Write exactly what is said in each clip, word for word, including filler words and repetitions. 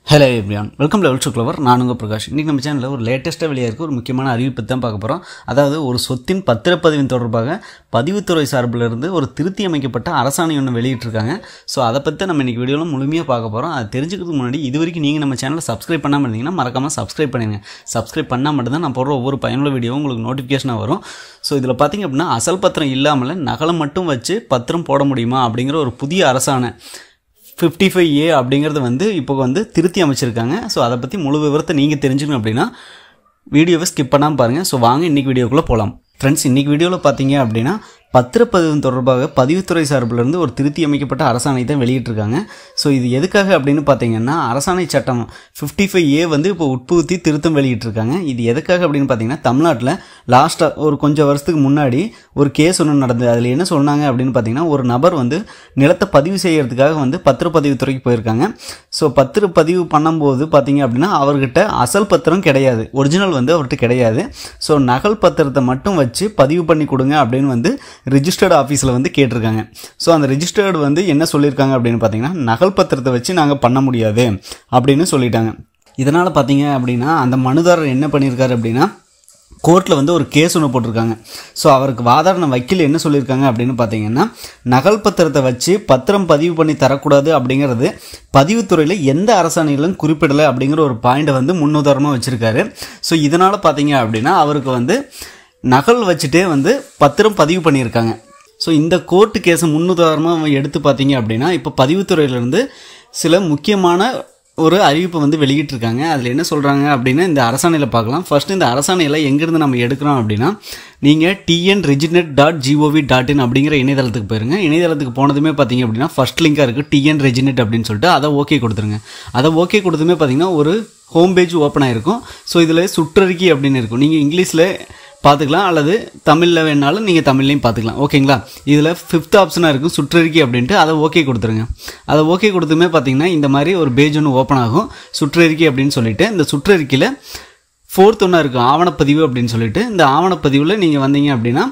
Hello everyone, welcome to Level to Clover. நான் உங்க பிரகாஷ். இன்னைக்கு நம்ம சேனல்ல ஒரு லேட்டஸ்டா வெளிய இருக்க ஒரு முக்கியமான அறிவிப்பு தான் பார்க்க போறோம். அதாவது ஒரு சொத்தின் பத்திரப்பதிவின் தொடர்பாக பதிவுத்துறை சார்பில் இருந்து ஒரு திருத்தி அமைக்கப்பட்ட அரசாணை ஒன்று வெளியிட்டிருக்காங்க. சோ அத பத்தி நம்ம இன்னைக்கு வீடியோல முழுமையா பார்க்க போறோம். அது தெரிஞ்சுக்கிறதுக்கு முன்னாடி இதுவரைக்கும் நீங்க நம்ம சேனலை சப்ஸ்கிரைப் பண்ணாம இருந்தீங்கன்னா மறக்காம சப்ஸ்கிரைப் பண்ணுங்க. சப்ஸ்கிரைப் பண்ணா மட்டும் தான் நான் போடுற ஒவ்வொரு பயனுள்ள வீடியோவும் உங்களுக்கு நோட்டிஃபிகேஷனா வரும். சோ இதுல பாத்தீங்க அப்படினா அசல் பத்திரம் இல்லாமல நகலை மட்டும் வச்சு பத்திரம் போட முடியுமா அப்படிங்கற ஒரு புதிய அரசாணை fifty-five A அப்படிங்கிறது வந்து இப்போ வந்து திருத்தி அமைச்சிருக்காங்க. ஸோ அதை பற்றி முழு விவரத்தை நீங்கள் தெரிஞ்சுக்கணும் அப்படின்னா வீடியோவை ஸ்கிப் பண்ணாமல் பாருங்கள். ஸோ வாங்க இன்றைக்கி வீடியோக்குள்ளே போகலாம். ஃப்ரெண்ட்ஸ், இன்றைக்கி வீடியோவில் பார்த்தீங்க அப்படின்னா பத்திரப்பதிவு தொடர்பாக பதிவுத்துறை சார்பிலிருந்து ஒரு திருத்தி அமைக்கப்பட்ட அரசாணை தான் வெளியிட்டிருக்காங்க. ஸோ இது எதுக்காக அப்படின்னு பார்த்தீங்கன்னா அரசாணை சட்டம் ஃபிஃப்டி ஃபைவ் ஏ வந்து இப்போ உட்புகுத்தி திருத்தம் வெளியிட்டிருக்காங்க. இது எதுக்காக அப்படின்னு பார்த்தீங்கன்னா தமிழ்நாட்டில் லாஸ்ட்டாக ஒரு கொஞ்சம் வருஷத்துக்கு முன்னாடி ஒரு கேஸ் ஒன்று நடந்தது. அதில் என்ன சொன்னாங்க அப்படின்னு பார்த்தீங்கன்னா ஒரு நபர் வந்து நிலத்தை பதிவு செய்யறதுக்காக வந்து பத்திரப்பதிவுத்துறைக்கு போயிருக்காங்க. ஸோ பத்திரப்பதிவு பண்ணும்போது பார்த்தீங்க அப்படின்னா அவர்கிட்ட அசல் பத்திரம் கிடையாது, ஒரிஜினல் வந்து அவர்கிட்ட கிடையாது. ஸோ நகல் பத்திரத்தை மட்டும் வச்சு பதிவு பண்ணி கொடுங்க அப்படின்னு வந்து ரிஜிஸ்டர்டு ஆஃபீஸில் வந்து கேட்டிருக்காங்க. ஸோ அந்த ரிஜிஸ்டர்டு வந்து என்ன சொல்லியிருக்காங்க அப்படின்னு பார்த்தீங்கன்னா நகல் பத்திரத்தை வச்சு நாங்கள் பண்ண முடியாது அப்படின்னு சொல்லிட்டாங்க. இதனால் பார்த்தீங்க அப்படின்னா அந்த மனுதாரர் என்ன பண்ணியிருக்காரு அப்படின்னா கோர்ட்டில் வந்து ஒரு கேஸ் ஒன்று போட்டிருக்காங்க. ஸோ அவருக்கு வாதாடின வக்கீல் என்ன சொல்லியிருக்காங்க அப்படின்னு பார்த்தீங்கன்னா நகல் பத்திரத்தை வச்சு பத்திரம் பதிவு பண்ணி தரக்கூடாது அப்படிங்கிறது பதிவுத்துறையில் எந்த அரசாணையிலும் குறிப்பிடலை அப்படிங்கிற ஒரு பாயிண்டை வந்து முன்னுதாரணமாக வச்சுருக்காரு. ஸோ இதனால் பார்த்தீங்க அப்படின்னா அவருக்கு வந்து நகல் வச்சுட்டே வந்து பத்திரம் பதிவு பண்ணியிருக்காங்க. ஸோ இந்த கோர்ட்டு கேஸை முன்னுதாரணமாக எடுத்து பார்த்தீங்க அப்படின்னா இப்போ பதிவுத்துறையிலேருந்து சில முக்கியமான ஒரு அறிவிப்பை வந்து வெளியிட்டிருக்காங்க. அதில் என்ன சொல்கிறாங்க அப்படின்னா இந்த அரசாணையில் பார்க்கலாம். ஃபர்ஸ்ட் இந்த அரசாணையில் எங்கேருந்து நம்ம எடுக்கிறோம் அப்படின்னா நீங்கள் TN reginet dot G O V dot in அப்படிங்கிற இணையதளத்துக்கு போயிருங்க. இணையதளத்துக்கு போனதுமே பார்த்தீங்க அப்படின்னா ஃபர்ஸ்ட் லிங்காக இருக்குது டிஎன் ரெஜினெட் அப்படின்னு சொல்லிட்டு அதை ஓகே கொடுத்துருங்க. அதை ஓகே கொடுத்துமே பார்த்தீங்கன்னா ஒரு ஹோம் பேஜ் ஓப்பன் ஆகிருக்கும். ஸோ இதில் சுற்றறிக்கை அப்படின்னு இருக்கும். நீங்கள் இங்கிலீஷில் பார்த்துக்கலாம் அல்லது தமிழில் வேணாலும் நீங்கள் தமிழ்லையும் பார்த்துக்கலாம். ஓகேங்களா? இதில் ஃபிஃப்த் ஆப்ஷனாக இருக்கும் சுற்றறிக்கை அப்படின்ட்டு அதை ஓகே கொடுத்துருங்க. அதை ஓகே கொடுத்துமே பார்த்தீங்கன்னா இந்த மாதிரி ஒரு பேஜ் ஒன்று ஓப்பன் ஆகும் சுற்றறிக்கை அப்படின்னு சொல்லிட்டு. இந்த சுற்றறிக்கையில் ஃபோர்த் ஒன்றா இருக்கும் ஆவணப்பதிவு அப்படின்னு சொல்லிட்டு. இந்த ஆவணப்பதிவில் நீங்கள் வந்தீங்க அப்படின்னா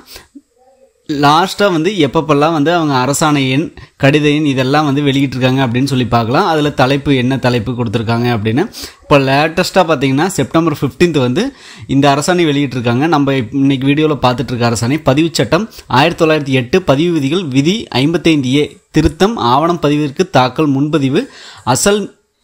லாஸ்ட்டாக வந்து எப்பப்பெல்லாம் வந்து அவங்க அரசாணை எண் கடித எண் இதெல்லாம் வந்து வெளியிட்டிருக்காங்க அப்படின்னு சொல்லி பார்க்கலாம். அதில் தலைப்பு என்ன தலைப்பு கொடுத்துருக்காங்க அப்படின்னு. இப்போ லேட்டஸ்ட்டாக பார்த்தீங்கன்னா செப்டம்பர் ஃபிஃப்டீன்த் வந்து இந்த அரசாணை வெளியிட்டிருக்காங்க. நம்ம இன்னைக்கு வீடியோவில் பார்த்துட்டு இருக்க அரசாணை பதிவு சட்டம் ஆயிரத்தி தொள்ளாயிரத்தி எட்டு பதிவு விதிகள் விதி ஐம்பத்தைந்து ஏ திருத்தம் ஆவணம் பதிவிற்கு தாக்கல் முன்பதிவு அசல்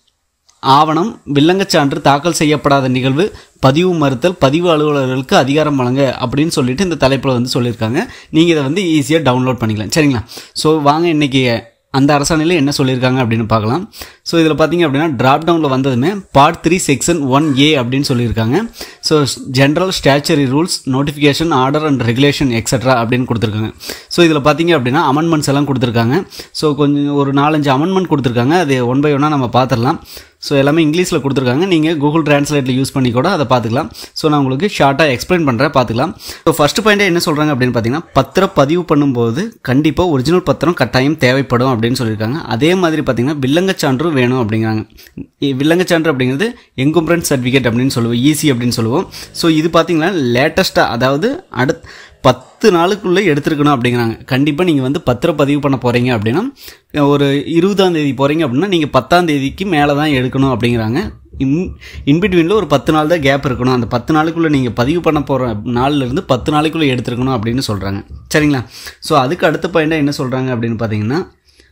ஆவணம் வில்லங்கச்சான்று தாக்கல் செய்யப்படாத நிகழ்வு பதிவு மறுத்தல் பதிவு அலுவலர்களுக்கு அதிகாரம் வழங்க அப்படின்னு சொல்லிட்டு இந்த தலைப்பில் வந்து சொல்லியிருக்காங்க. நீங்கள் இதை வந்து ஈஸியாக டவுன்லோட் பண்ணிக்கலாம். சரிங்களா? ஸோ வாங்க இன்னைக்கு அந்த அரசாணையில் என்ன சொல்லியிருக்காங்க அப்படின்னு பார்க்கலாம். ஸோ இதில் பார்த்தீங்க அப்படின்னா ட்ராப் டவுனில் வந்ததுமே part three section one A அப்படின்னு சொல்லியிருக்காங்க. So general statutory rules notification order and regulation extra அப்படின்னு கொடுத்துருக்காங்க. ஸோ இதில் பார்த்தீங்க அப்படின்னா அமெண்ட்மெண்ட்ஸ் எல்லாம் கொடுத்துருக்காங்க. ஸோ கொஞ்சம் ஒரு நாலஞ்சு அமெண்ட்மெண்ட் கொடுத்துருக்காங்க. அது ஒன் பை ஒன்னாக நம்ம பார்த்துடலாம். ஸோ எல்லாமே இங்கிலீஷில் கொடுத்துருக்காங்க. நீங்கள் கூகுள் டிரான்ஸ்லேட்டில் யூஸ் பண்ணி கூட அதை பார்த்துக்கலாம். ஸோ நான் உங்களுக்கு ஷார்ட்டாக எக்ஸ்பிளைன் பண்ணுறேன், பார்த்துக்கலாம். ஸோ ஃபர்ஸ்ட் பாயிண்டே என்ன சொல்கிறாங்க அப்படின்னு பார்த்தீங்கன்னா பத்திரம் பதிவு பண்ணும்போது கண்டிப்பாக ஒரிஜினல் பத்திரம் கட்டாயம் தேவைப்படும் அப்படின்னு சொல்லியிருக்காங்க. அதே மாதிரி பார்த்தீங்கன்னா வில்லங்கச்சான்று வேணும் அப்படிங்கிறாங்க. வில்லங்கச்சான்று அப்படிங்கிறது என்கம்பரன்ஸ் சர்டிஃபிகேட் அப்படின்னு சொல்லுவோம், ஈசி அப்படின்னு சொல்லுவோம். ஸோ இது பார்த்தீங்கன்னா லேட்டஸ்ட்டாக அதாவது அடுத்த பத்து நாளுக்குள்ளே எடுத்துருக்கணும் அப்படிங்கிறாங்க. கண்டிப்பாக நீங்கள் வந்து பத்திரம் பதிவு பண்ண போகிறீங்க அப்படின்னா ஒரு இருபதாம் தேதி போகிறீங்க அப்படின்னா நீங்கள் பத்தாம் தேதிக்கு மேலே தான் எடுக்கணும் அப்படிங்கிறாங்க. இன் இன்பிட்வீனில் ஒரு பத்து நாள் தான் கேப் இருக்கணும். அந்த பத்து நாளுக்குள்ளே நீங்கள் பதிவு பண்ண போகிற நாள்லேருந்து பத்து நாளைக்குள்ளே எடுத்துருக்கணும் அப்படின்னு சொல்கிறாங்க. சரிங்களா? ஸோ அதுக்கு அடுத்த பாயிண்டாக என்ன சொல்கிறாங்க அப்படின்னு பார்த்தீங்கன்னா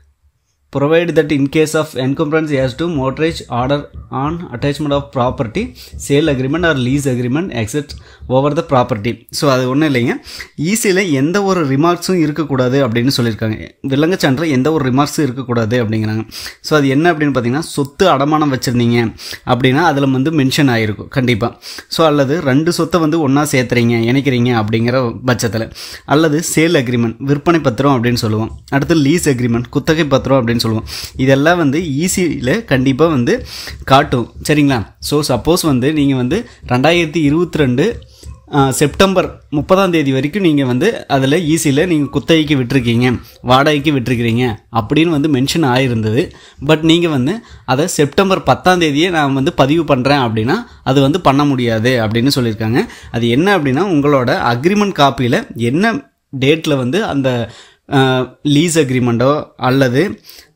provide that in case of encumbrance as to mortgage order on attachment of property sale agreement or lease agreement except over the property. So அது ஒன்றும் இல்லைங்க, ஈஸியில் எந்த ஒரு ரிமார்க்ஸும் இருக்கக்கூடாது அப்படின்னு சொல்லியிருக்காங்க. வில்லங்கச்சான்றில் எந்த ஒரு ரிமார்க்ஸும் இருக்கக்கூடாது அப்படிங்கிறாங்க. ஸோ அது என்ன அப்படின்னு பார்த்தீங்கன்னா சொத்து அடமானம் வச்சுருந்தீங்க அப்படின்னா அதில் வந்து மென்ஷன் ஆகிருக்கும் கண்டிப்பாக. ஸோ அல்லது ரெண்டு சொத்தை வந்து ஒன்றா சேர்த்துறீங்க இணைக்கிறீங்க அப்படிங்கிற பட்சத்தில், அல்லது சேல் அக்ரிமெண்ட் விற்பனை பத்திரம் அப்படின்னு சொல்லுவோம், அடுத்து லீஸ் அக்ரிமெண்ட் குத்தகை பத்திரம் அப்படின்னு சொல்லுவோம். இதெல்லாம் வந்து ஈஸியில் கண்டிப்பாக வந்து காட்டும். சரிங்களா? ஸோ சப்போஸ் வந்து நீங்கள் வந்து ரெண்டாயிரத்தி இருபத்தி ரெண்டு செப்டம்பர் முப்பதாம் தேதி வரைக்கும் நீங்கள் வந்து அதில் ஈஸியில் நீங்கள் குத்தகைக்கு விட்டுருக்கீங்க வாடகைக்கு விட்டுருக்கிறீங்க அப்படின்னு வந்து மென்ஷன் ஆகிருந்தது. பட் நீங்கள் வந்து அதை செப்டம்பர் பத்தாம் தேதியே நான் வந்து பதிவு பண்ணுறேன் அப்படின்னா அது வந்து பண்ண முடியாது அப்படின்னு சொல்லியிருக்காங்க. அது என்ன அப்படின்னா உங்களோட அக்ரிமெண்ட் காப்பியில் என்ன டேட்டில் வந்து அந்த லீஸ் அக்ரிமெண்ட்டோ அல்லது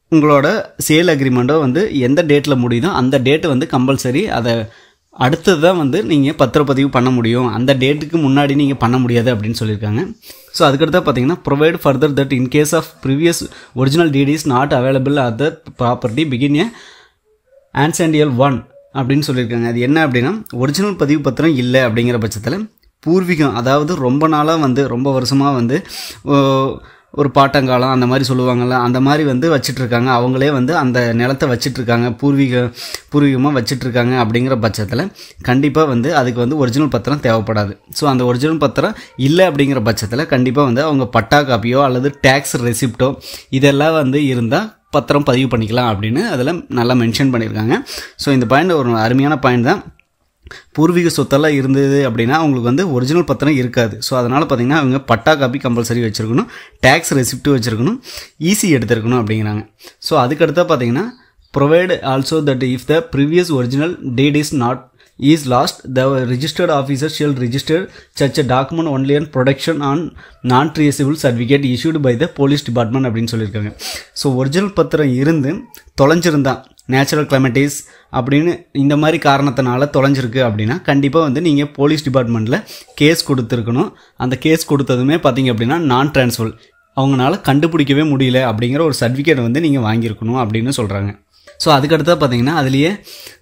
உங்களோட சேல் அக்ரிமெண்ட்டோ வந்து எந்த டேட்டில் முடியுதோ அந்த டேட்டு வந்து கம்பல்சரி அதை அடுத்தது தான் வந்து நீங்கள் பத்திரப்பதிவு பண்ண முடியும், அந்த டேட்டுக்கு முன்னாடி நீங்கள் பண்ண முடியாது அப்படின்னு சொல்லியிருக்காங்க. ஸோ அதுக்கடுத்து பார்த்தீங்கன்னா provide further that in case of previous original deed is not available other property பிகின் ஏ ஆன்சென்டியல் ஒன் அப்படின்னு சொல்லியிருக்காங்க. அது என்ன அப்படின்னா, ஒரிஜினல் பதிவு பத்திரம் இல்லை அப்படிங்கிற பட்சத்தில் பூர்வீகம், அதாவது ரொம்ப நாளாக வந்து ரொம்ப வருஷமாக வந்து ஒரு பாட்டங்காலம் அந்த மாதிரி சொல்லுவாங்கள்ல, அந்த மாதிரி வந்து வச்சிட்ருக்காங்க, அவங்களே வந்து அந்த நிலத்தை வச்சிட்ருக்காங்க, பூர்வீக பூர்வீகமாக வச்சிட்ருக்காங்க அப்படிங்கிற பட்சத்தில் கண்டிப்பாக வந்து அதுக்கு வந்து ஒரிஜினல் பத்திரம் தேவைப்படாது. ஸோ அந்த ஒரிஜினல் பத்திரம் இல்லை அப்படிங்கிற பட்சத்தில் கண்டிப்பாக வந்து அவங்க பட்டா காப்பியோ அல்லது டேக்ஸ் ரெசிப்டோ இதெல்லாம் வந்து இருந்தால் பத்திரம் பதிவு பண்ணிக்கலாம் அப்படின்னு அதில் நல்லா மென்ஷன் பண்ணியிருக்காங்க. ஸோ இந்த பாயிண்ட் ஒரு அருமையான பாயிண்ட் தான். பூர்வீக சொத்தெல்லாம் இருந்தது அப்படின்னா அவங்களுக்கு வந்து ஒரிஜினல் பத்திரம் இருக்காது. ஸோ அதனால் பார்த்திங்கன்னா அவங்க பட்டா காப்பி கம்பல்சரி வச்சுருக்கணும், டேக்ஸ் ரெசிப்ட் வச்சுருக்கணும், ஈசி எடுத்துருக்கணும் அப்படிங்கிறாங்க. ஸோ அதுக்கடுத்தா பார்த்திங்கன்னா provide also that if the previous original deed is not is lost, the registered officer shall register such a document only on production on non-traceable certificate issued by the police department அப்படின்னு சொல்லியிருக்காங்க. So original பத்திரம் இருந்து தொலைஞ்சிருந்தான், natural கிளைமேட்டிஸ் அப்படின்னு இந்த மாதிரி காரணத்தினால தொலைஞ்சிருக்கு அப்படின்னா கண்டிப்பாக வந்து நீங்கள் போலீஸ் டிபார்ட்மெண்ட்டில் கேஸ் கொடுத்துருக்கணும். அந்த கேஸ் கொடுத்ததுமே பார்த்தீங்க அப்படின்னா நான் ட்ரான்ஸ்ஃபர், அவங்களால கண்டுபிடிக்கவே முடியல அப்படிங்கிற ஒரு சர்டிஃபிகேட் வந்து நீங்கள் வாங்கியிருக்கணும் அப்படின்னு சொல்கிறாங்க. ஸோ அதுக்கடுத்தா பார்த்தீங்கன்னா அதுலேயே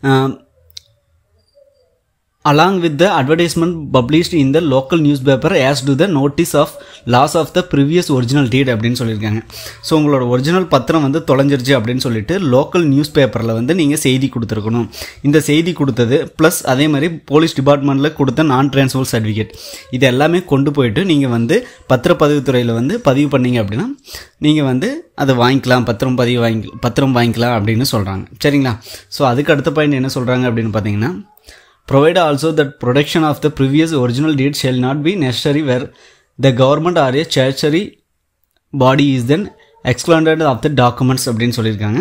along with the advertisement published in the local newspaper as to the notice of loss of the previous original deed அப்படின்னு சொல்லியிருக்காங்க. ஸோ உங்களோட ஒரிஜினல் பத்திரம் வந்து தொலைஞ்சிருச்சு அப்படின்னு சொல்லிட்டு லோக்கல் நியூஸ் பேப்பரில் வந்து நீங்கள் செய்தி கொடுத்துருக்கணும். இந்த செய்தி கொடுத்தது ப்ளஸ் அதே மாதிரி போலீஸ் டிபார்ட்மெண்ட்டில் கொடுத்த நான் ட்ரான்ஸ்ஃபர் சர்டிஃபிகேட் இது எல்லாமே கொண்டு போயிட்டு நீங்கள் வந்து பத்திரப்பதிவுத்துறையில் வந்து பதிவு பண்ணீங்க அப்படின்னா நீங்கள் வந்து அதை வாங்கிக்கலாம், பத்திரம் பதிவு வாங்கி பத்திரம் வாங்கிக்கலாம் அப்படின்னு சொல்கிறாங்க. சரிங்களா? ஸோ அதுக்கு அடுத்த பாயிண்ட் என்ன சொல்கிறாங்க அப்படின்னு பார்த்தீங்கன்னா, provide also that production of the previous original deed shall not be necessary where the government or a statutory body is then excluded of the documents அப்படின்னு சொல்லியிருக்காங்க.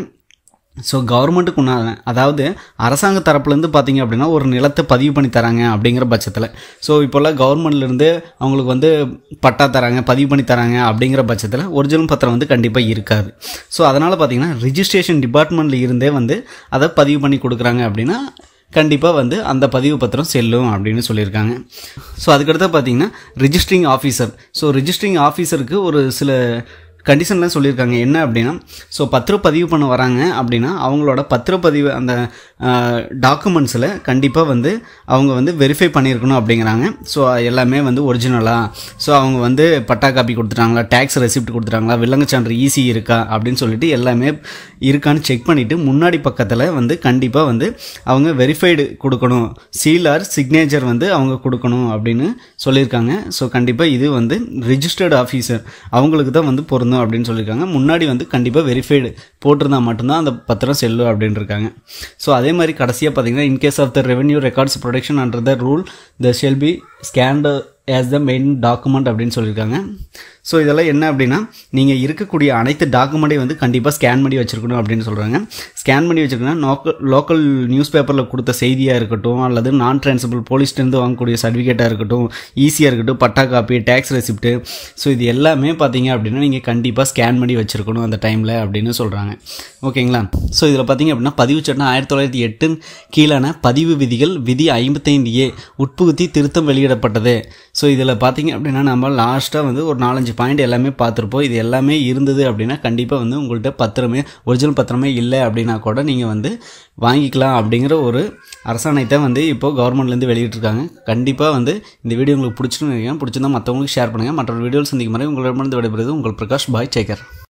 ஸோ கவர்மெண்ட்டுக்கு உண்டான, அதாவது அரசாங்க தரப்புலேருந்து பார்த்தீங்க அப்படின்னா ஒரு நிலத்தை பதிவு பண்ணி தராங்க அப்படிங்கிற பட்சத்தில், ஸோ இப்போல்லாம் கவர்மெண்ட்லேருந்து அவங்களுக்கு வந்து பட்டா தராங்க, பதிவு பண்ணி தராங்க அப்படிங்கிற பட்சத்தில் ஒரிஜினல் பத்திரம் வந்து கண்டிப்பாக இருக்காது. ஸோ அதனால் பார்த்தீங்கன்னா ரிஜிஸ்ட்ரேஷன் டிபார்ட்மெண்ட்டில் இருந்தே வந்து அதை பதிவு பண்ணி கொடுக்குறாங்க அப்படின்னா கண்டிப்பாக வந்து அந்த பதிவு பத்திரம் செல்லும் அப்படின்னு சொல்லியிருக்காங்க. ஸோ அதுக்கடுத்து பார்த்தீங்கன்னா ரிஜிஸ்ட்ரிங் ஆஃபீஸர், ஸோ ரிஜிஸ்ட்ரிங் ஆஃபீஸருக்கு ஒரு சில கண்டிஷன்லாம் சொல்லியிருக்காங்க. என்ன அப்படின்னா, ஸோ பத்திரப்பதிவு பண்ண வராங்க அப்படின்னா அவங்களோட பத்திரப்பதிவு அந்த டாக்குமெண்ட்ஸில் கண்டிப்பாக வந்து அவங்க வந்து வெரிஃபை பண்ணியிருக்கணும் அப்படிங்கிறாங்க. ஸோ எல்லாமே வந்து ஒரிஜினலாக, ஸோ அவங்க வந்து பட்டா காப்பி கொடுத்துட்டாங்களா, டேக்ஸ் ரெசிப்ட் கொடுத்துட்டாங்களா, விலங்குச்சான்று ஈசி இருக்கா அப்படின்னு சொல்லிட்டு எல்லாமே இருக்கான்னு செக் பண்ணிவிட்டு முன்னாடி பக்கத்தில் வந்து கண்டிப்பாக வந்து அவங்க வெரிஃபைடு கொடுக்கணும், சீல் ஆர் சிக்னேச்சர் வந்து அவங்க கொடுக்கணும் அப்படின்னு சொல்லியிருக்காங்க. ஸோ கண்டிப்பாக இது வந்து ரிஜிஸ்டர்டு ஆஃபீஸர் அவங்களுக்கு தான் வந்து பொருந்தும் அப்படின்னு சொல்லியிருக்காங்க. முன்னாடி வந்து கண்டிப்பாக வெரிஃபைடு போட்டிருந்தா மட்டும்தான் அந்த பத்திரம் செல்லும் அப்படின்னு இருக்காங்க. ஸோ அதே மாதிரி கடைசியாக பார்த்தீங்கன்னா, in case of the revenue records protection under the rule the shall be scanned as the main document அப்படின்னு சொல்லியிருக்காங்க. ஸோ இதெல்லாம் என்ன அப்படின்னா, நீங்கள் இருக்கக்கூடிய அனைத்து டாக்குமெண்ட்டையும் வந்து கண்டிப்பாக ஸ்கேன் பண்ணி வச்சுருக்கணும் அப்படின்னு சொல்கிறாங்க. ஸ்கேன் பண்ணி வச்சுருக்கணும் லோக்கல் லோக்கல் நியூஸ் பேப்பரில் கொடுத்த செய்தியாக இருக்கட்டும், அல்லது நான் ட்ரான்ஸ்ஃபரபிள் போலீஸ்லேருந்து வாங்கக்கூடிய சர்டிஃபிகேட்டாக இருக்கட்டும், ஈஸியாக இருக்கட்டும், patta copy, tax receipt, so இது எல்லாமே பார்த்தீங்க அப்படின்னா நீங்கள் கண்டிப்பாக ஸ்கேன் பண்ணி வச்சுருக்கணும் அந்த டைமில் அப்படின்னு சொல்கிறாங்க. ஓகேங்களா? ஸோ இதில் பார்த்தீங்க அப்படின்னா பதிவு சட்டம் ஆயிரத்தி தொள்ளாயிரத்தி எட்டு கீழான பதிவு விதிகள் விதி ஐம்பத்தைந்து ஏ உட்புகுத்தி திருத்தம் வெளியிடப்பட்டது. ஸோ இதில் பார்த்தீங்க அப்படின்னா நம்ம லாஸ்ட்டாக வந்து ஒரு நாலஞ்சு பாயிண்ட் எல்லாமே பார்த்துருப்போம். இது எல்லாமே இருந்தது அப்படின்னா கண்டிப்பாக வந்து உங்கள்கிட்ட பத்திரமே ஒரிஜினல் பத்திரமே இல்லை அப்படின்னா கூட நீங்கள் வந்து வாங்கிக்கலாம் அப்படிங்கிற ஒரு அரசாணைத்தை வந்து இப்போது கவர்மெண்ட்லேருந்து வெளியிட்டிருக்காங்க. கண்டிப்பாக வந்து இந்த வீடியோ உங்களுக்கு பிடிச்சிருந்தீங்க, பிடிச்சிருந்தா மற்றவங்களுக்கு ஷேர் பண்ணுங்கள். மற்ற வீடியோவில் சந்திக்கும் முறை உங்களிடமிருந்து விடைபெறுவது உங்கள் பிரகாஷ். பாய், டேக் கேர்.